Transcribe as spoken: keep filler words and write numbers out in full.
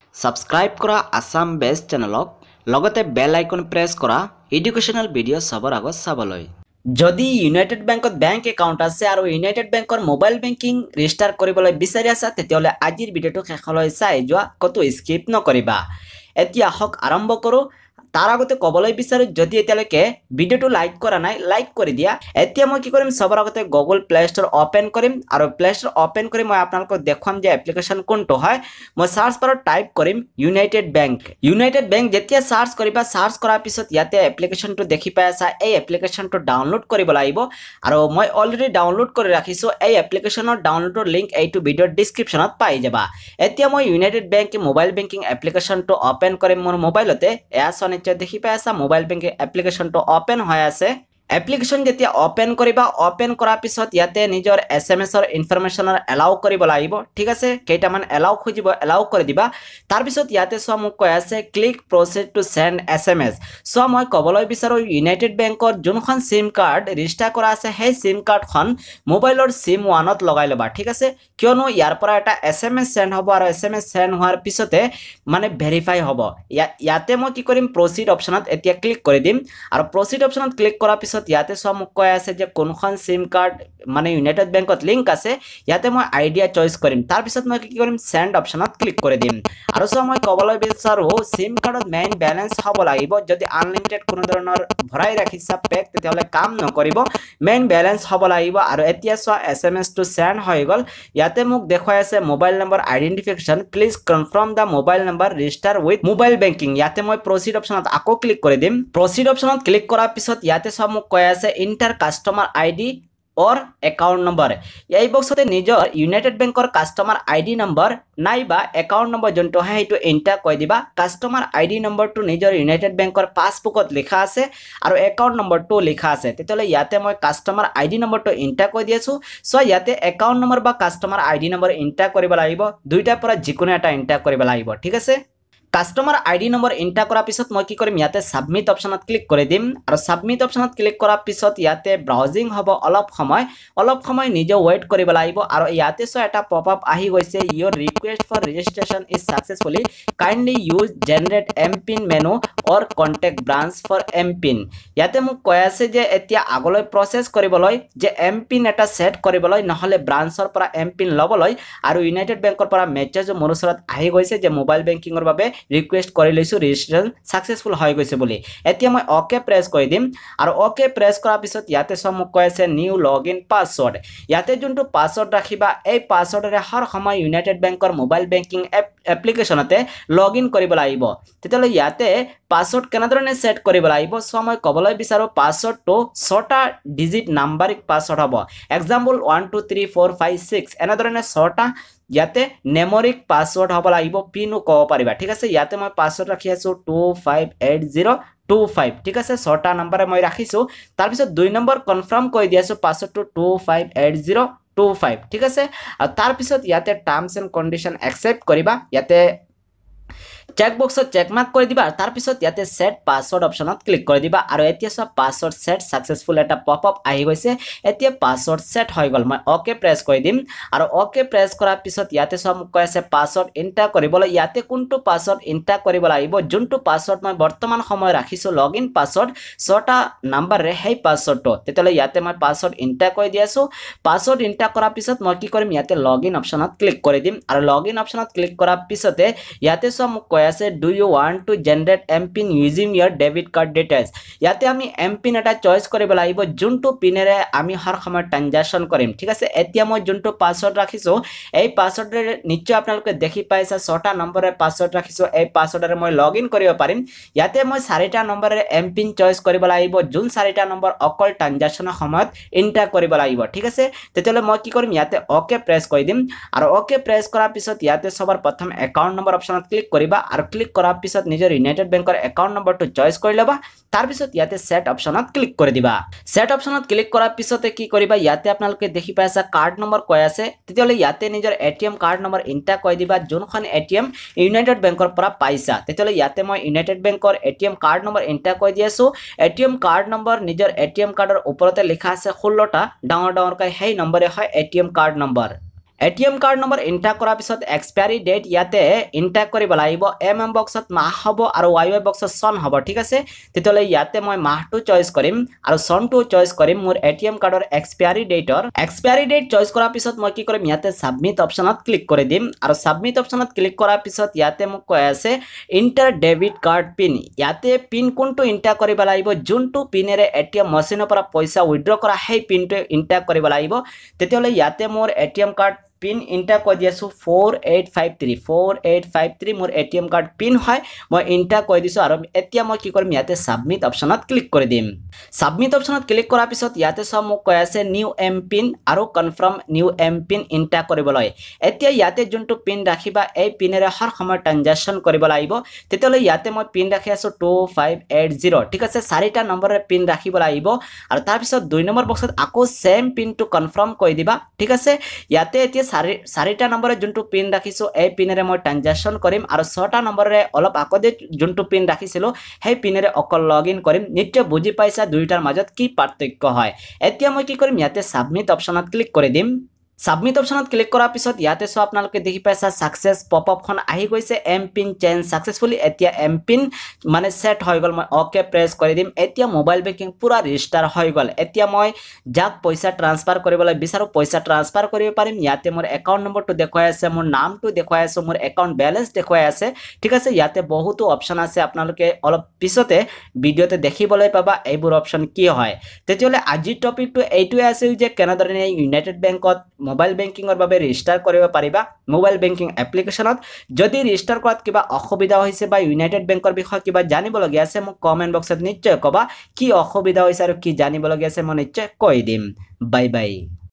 subscribe কৰা Assam best চেনেলক লগতে বেল icon press কৰা এডুকেশ্যনাল ভিডিঅ' চাবৰ আগত চাবলৈ যদি ইউনাইটেড বেংকত বেংক একাউণ্ট আছে আৰু ইউনাইটেড বেংকৰ মোবাইল বেংকিং ৰেজিষ্টাৰ কৰিবলৈ বিচাৰি আছা তেতিয়াহ'লে আজিৰ ভিডিঅ'টো শেষলৈ চাই যোৱা কতো স্কিপ নকৰিবা এতিয়া হক আৰম্ভ কৰো তাৰ আগতে কবলৈ বিচাৰো যদি এতিয়ালৈকে ভিডিঅ'টো লাইক কৰা নাই লাইক কৰি দিয়া এতিয়া মই কি কৰিম সবৰ আগতে গুগল প্লে ষ্টৰ ওপেন কৰিম আৰু প্লে ষ্টৰ ওপেন কৰি মই আপোনালোকক দেখাম যে এপ্লিকেশন কোনটো হয় মই সাৰ্চ বাৰত টাইপ কৰিম ইউনাইটেড বেংক ইউনাইটেড বেংক যেতিয়া সাৰ্চ কৰিবা সাৰ্চ কৰাৰ পিছত ইয়াতে এপ্লিকেশনটো দেখি পাই আছা এই এপ্লিকেশনটো ডাউনলোড কৰিব লাগিব আৰু মই অলৰেডি ডাউনলোড কৰি ৰাখিছো এই এপ্লিকেশনৰ ডাউনলোডৰ লিংক এইটো ভিডিঅ'ৰ ডেসক্ৰিপচনত পাই যাবা এতিয়া মই ইউনাইটেড বেংক মোবাইল বেংকিং এপ্লিকেশনটো ওপেন কৰিম মোৰ মোবাইলতে এয়া দেখি পাই আছা মোবাইল বেংকিং এপ্লিকেশনটো ওপেন হৈ আছে এপ্লিকেশন যেতিয়া ওপেন কৰিবা ওপেন কৰাৰ পিছত ইয়াতে নিজৰ এছএমএছৰ ইনফৰমেশনৰ এলাউ কৰিব লাগিব ঠিক আছে কেইটামান এলাউ খুজিব এলাউ কৰি দিবা তাৰ পিছত ইয়াতে সো মোক কৈ আছে click proceed to send SMS so মই কবলৈ বিচাৰো ইউনাইটেড বেংকৰ যোনখন সিম কাৰ্ড ৰেজিষ্টাৰ কৰা আছে সেই সিম কাৰ্ডখন মোবাইলৰ সিম ওৱানত লগাই লবা ঠিক আছে কিয়নো ইয়াৰ পৰা এটা এছএমএছ সেন্ড হ'ব আৰু এছএমএছ সেন্ড হোৱাৰ পিছতে মানে ভেৰিফাই হ'ব ইয়াতে মই কি কৰিম প্ৰসিড অপচনত এতিয়া ক্লিক কৰি দিম আৰু প্ৰসিড অপচনত ক্লিক কৰাৰ পিছত ইয়াতে সব মোক কৈ আছে যে কোনখন সিম কাৰ্ড মানে ইউনাইটেড বেংকত লিংক আছে ইয়াতে মই আইডিয়া চয়েস কৰিম তাৰ পিছত মই কি কৰিম সেন্ড অপচনত ক্লিক কৰি দিম আৰু সব মই কবলৈ বিচাৰো সিম কাৰ্ডত মেইন ব্যালেন্স হ'ব লাগিব যদি আনলিমিটেড কোনো ধৰণৰ ভৰাই ৰাখিছা পেক তেতিয়াহলে কাম নকৰিব মেইন ব্যালেন্স হ'ব লাগিব আৰু এতিয়া সো এছএমএছ টু সেন্ড হৈ গল ইয়াতে মোক দেখুৱাই আছে mobile number identification please confirm the mobile number register with mobile banking ইয়াতে মই প্ৰসিড অপচনত আকৌ ক্লিক কৰি দিম প্ৰসিড অপচনত ক্লিক কৰাৰ পিছত ইয়াতে সব মোক কৈ আছে ইন্টাৰ কাস্টমাৰ আইডি और एकाउंट नंबर এই বক্সতে নিজৰ ইউনাইটেড বেংকৰ কাস্টমাৰ আইডি নম্বৰ নাইবা একাউন্ট নম্বৰ জনটো হয় হেতু এন্টাৰ কৈ দিবা কাস্টমাৰ আইডি নম্বৰটো নিজৰ ইউনাইটেড বেংকৰ পাসবুকত লিখা আছে আৰু একাউন্ট নম্বৰটো লিখা আছে তেতিয়ালে ইয়াতে মই কাস্টমাৰ আইডি নম্বৰটো এন্টাৰ কৈ দিয়েছো সো ইয়াতে একাউন্ট নম্বৰ বা কাস্টমাৰ আইডি নম্বৰ এন্টাৰ কৰিব লাগিব দুইটাৰ পৰা যিকোনো এটা এন্টাৰ কৰিব লাগিব ঠিক আছে কাস্টমাৰ আইডি নম্বৰ এন্টাৰ কৰাৰ পিছত মই কি কৰিম ইয়াতে সাবমিট অপচনত ক্লিক কৰি দিম আৰু সাবমিট অপচনত ক্লিক কৰাৰ পিছত ইয়াতে ব্ৰাউজিং হ'ব অলপ সময় অলপ সময় নিজে ওয়েট কৰিব লাগিব আৰু ইয়াতে সো এটা পপ আপ আহি গৈছে your request for registration is successfully kindly use generate MPIN menu or contact branch for MPIN ইয়াতে মোক কৈ আছে যে এতিয়া আগলৈ প্ৰসেস কৰিবলৈ যে এমপিন এটা সেট কৰিবলৈ নহলে ব্ৰাঞ্চৰ পৰা এমপিন লবলৈ আৰু ইউনাইটেড বেংকৰ পৰা মেছেজ মোৰ ওচৰত আহি গৈছে যে মোবাইল বেংকিংৰ বাবে ৰিকুৱেষ্ট কৰি লৈছো ৰেজিষ্ট্ৰেচন সাকসেসফুল হৈ গৈছে বুলি এতিয়া মই ওকে প্ৰেছ কৰি দিম আৰু ওকে প্ৰেছ কৰাৰ পিছত ইয়াতে সব মোক কৈ আছে নিউ লগইন পাসওয়ার্ড ইয়াতে যোনটো পাসওয়ার্ড ৰাখিবা এই পাসওয়ার্ডৰে হৰ সময় ইউনাইটেড বেংকৰ মোবাইল বেংকিং এপ্লিকেশনতে লগইন কৰিব লাগিব তেতিয়ালে ইয়াতে পাসওয়ার্ড কেনেধৰণে সেট কৰিব লাগিব সো মই কবলৈ বিচাৰো পাসওয়ার্ডটো ছটা ডিজিট নাম্বাৰিক পাসওয়ার্ড হ'ব example one two three four five six এনেধৰণে ছটা ইয়াতে নেমৰিক পাসওয়ার্ড হ'ব লাগিব পিনো কব পাৰিবা ঠিক আছে ইয়াতে মই পাসওয়ার্ড ৰাখি আছো two five eight zero two five ঠিক আছে ছটা নম্বৰে মই ৰাখিছো তাৰ পিছত দুই নম্বৰ কনফাৰ্ম কৰি দিয়াছো পাসওয়ার্ডটো two five eight zero two five ঠিক আছে আৰু তাৰ পিছত ইয়াতে টার্মস এন্ড কন্ডিশন একসেপ্ট কৰিবা ইয়াতে চেক বক্সত চেক মাৰ্ক কৰি দিবা তাৰ পিছত ইয়াতে সেট পাসওয়ার্ড অপচনত ক্লিক কৰি দিবা আৰু এতিয়া সব পাসওয়ার্ড সেট সাকসেসফুল এটা পপ আপ আহি গৈছে এতিয়া পাসওয়ার্ড সেট হৈ গল মই ওকে প্ৰেছ কৰি দিম আৰু ওকে প্ৰেছ কৰাৰ পিছত ইয়াতে সব মোক কৈ আছে পাসওয়ার্ড এন্টাৰ কৰিবলৈ ইয়াতে কোনটো পাসওয়ার্ড এন্টাৰ কৰিব লাগিব যোনটো পাসওয়ার্ড মই বৰ্তমান সময় ৰাখিছো লগইন পাসওয়ার্ড ছটা নম্বৰ ৰে সেই পাসওয়ার্ডটো তেতিয়ালে ইয়াতে মই পাসওয়ার্ড এন্টাৰ কৰি দিয়াছো পাসওয়ার্ড এন্টাৰ কৰাৰ পিছত মই কি কৰিম ইয়াতে লগইন অপচনত ক্লিক কৰি দিম আৰু লগইন অপচনত ক্লিক কৰাৰ পিছতে ইয়াতে সব মোক কৈ আছে do you want to generate mpin using your debit card details ইয়াতে আমি mpin এটা চয়েস কৰিব লাগিব যোনটো পিনেৰে আমি হৰ সময় ট্ৰানজাকশন কৰিম ঠিক আছে এতিয়া মই যোনটো পাসওয়ার্ড ৰাখিছো এই পাসওয়ার্ডৰে নিশ্চয় আপোনালোকে দেখি পাইছা ছটা নম্বৰৰ পাসওয়ার্ড ৰাখিছো এই পাসওয়াৰ্ডৰে মই লগইন কৰিব পাৰিম ইয়াতে মই চাৰিটা নম্বৰৰ mpin চয়েস কৰিব লাগিব যোন চাৰিটা নম্বৰ অকল ট্ৰানজাকশনৰ সময়ত এন্টাৰ কৰিব লাগিব ঠিক আছে তেতিয়ালে মই কি কৰিম ইয়াতে ওকে প্ৰেছ কৰি দিম আৰু ওকে প্ৰেছ কৰাৰ পিছত ইয়াতে সবৰ প্ৰথম একাউন্ট নম্বৰ অপচনত ক্লিক কৰিবা আৰু ক্লিক কৰাৰ পিছত নিজৰ ইউনাইটেড বেংকৰ একাউন্ট নম্বৰটো চয়েস কৰি লবা তাৰ পিছত ইয়াতে সেট অপচনত ক্লিক কৰি দিবা সেট অপচনত ক্লিক কৰাৰ পিছতে কি কৰিবা ইয়াতে আপোনালোকে দেখি পাইছা কাৰ্ড নম্বৰ কৈ আছে তেতিয়ালে ইয়াতে নিজৰ এটিএম কাৰ্ড নম্বৰ এন্টাৰ কৰি দিবা যোনখন এটিএম ইউনাইটেড বেংকৰ পৰা পাইছা তেতিয়ালে ইয়াতে মই ইউনাইটেড বেংকৰ এটিএম কাৰ্ড নম্বৰ এন্টাৰ কৰি দিয়েছো এটিএম কাৰ্ড নম্বৰ নিজৰ এটিএম কাৰ্ডৰ ওপৰতে লিখা আছে ষোল্লটা ডাঙৰ ডাঙৰকৈ সেই নম্বৰে হয় ATM card number ATM card number enter কৰাৰ পিছত এক্সপায়াৰী ডেট ইয়াতে এণ্টাৰ কৰিব লাগিব এম এম বক্সত মাহ হ'ব আৰু ৱাই ৱাই বক্সত চন হ'ব ঠিক আছে তেতিয়াহ'লে ইয়াতে মই মাহটো চইচ কৰিম আৰু চনটো চইচ কৰিম মোৰ এটিএম কাৰ্ডৰ এক্সপায়াৰী ডেটৰ এক্সপায়াৰী ডেট চইচ কৰাৰ পিছত মই কি কৰিম ইয়াতে সাবমিট অপচনত ক্লিক কৰি দিম আৰু সাবমিট অপচনত ক্লিক কৰাৰ পিছত ইয়াতে মোক কৈ আছে ইণ্টাৰ ডেবিট কাৰ্ড পিন ইয়াতে পিন কোনটো এণ্টাৰ কৰিব লাগিব যোনটো পিনেৰে এটিএম মেচিনৰ পৰা পইচা উইথড্ৰ কৰা সেই পিনটো এণ্টাৰ কৰিব লাগিব তেতিয়াহ'লে ইয়াতে মোৰ এটিএম কাৰ্ড পিন এণ্টাৰ কৰি দিছো four eight five three four eight five three মোৰ এটিএম কাৰ্ড পিন হয় মই এণ্টাৰ কৰি দিছো আৰু এতিয়া মই কি কৰিম ইয়াতে সাবমিট অপচনত ক্লিক কৰি দিম সাবমিট অপচনত ক্লিক কৰাৰ পিছত ইয়াতে সব মোক কৈ আছে নিউ এম পিন আৰু confirm new M PIN enter কৰিবলৈ এতিয়া ইয়াতে যোনটো পিন ৰাখিবা এই পিনেৰে হৰ সময় ট্ৰানজাকচন কৰিব লাগিব তেতিয়ালৈ ইয়াতে মই পিন ৰাখি আছো two five eight zero ঠিক আছে চাৰিটা নম্বৰৰ পিন ৰাখিব লাগিব আৰু তাৰ পিছত দুই নম্বৰ বক্সত আকৌ সেম পিনটো কনফাৰ্ম কৰি দিবা ঠিক আছে ইয়াতে এতিয়া চাৰিটা নম্বৰৰ যোনটো পিন ৰাখিছো এই পিনেৰে মই ট্ৰানজাকচন কৰিম আৰু ছটা নম্বৰৰে অলপ আগতে যোনটো পিন ৰাখিছিলো সেই পিনেৰে অকল লগইন কৰিম নিশ্চয় বুজি পাইছা দুইটাৰ মাজত কি পাৰ্থক্য হয় এতিয়া মই কি কৰিম ইয়াতে সাবমিট অপচনত ক্লিক কৰি দিম সাবমিট অপচনত ক্লিক কৰাৰ পিছত ইয়াতে সব আপোনালোকে দেখি পাইছা সাকসেস পপআপখন আহি গৈছে এম পিন চেঞ্জ সাকসেসফুলি এতিয়া এম পিন মানে সেট হৈ গল মই ওকে প্ৰেছ কৰি দিম এতিয়া মোবাইল বেংকিং পুৰা ৰেজিষ্টাৰ হৈ গল এতিয়া মই যাক পইচা ট্ৰান্সফাৰ কৰিবলৈ বিচাৰো পইচা ট্ৰান্সফাৰ কৰিব পাৰিম ইয়াতে মোৰ একাউন্ট নম্বৰটো দেখুৱাই আছে মোৰ নামটো দেখুৱাই আছে মোৰ একাউন্ট বেলেন্স দেখুৱাই আছে ঠিক আছে ইয়াতে বহুতো অপচন আছে আপোনালোকে অলপ পিছতে ভিডিওতে দেখিবলৈ পাবা এইবোৰ অপচন কি হয় তেতিয়ালে আজি টপিকটো এইটোৱে আছিল যে কেনেদৰে ইউনাইটেড বেংকত মোবাইল বেংকিংৰ বাবে ৰেজিষ্টাৰ কৰিব পাৰিবা মোবাইল বেংকিং এপ্লিকেশনত যদি ৰেজিষ্টাৰ কৰাত কিবা অসুবিধা হৈছে বা ইউনাইটেড বেংকৰ বিষয়ে কিবা জানিব লগা আছে মোক কমেন্ট বক্সত নিশ্চয় কবা কি অসুবিধা হৈছে আৰু কি জানিব লগা আছে মই নিশ্চয় কৈ দিম বাই বাই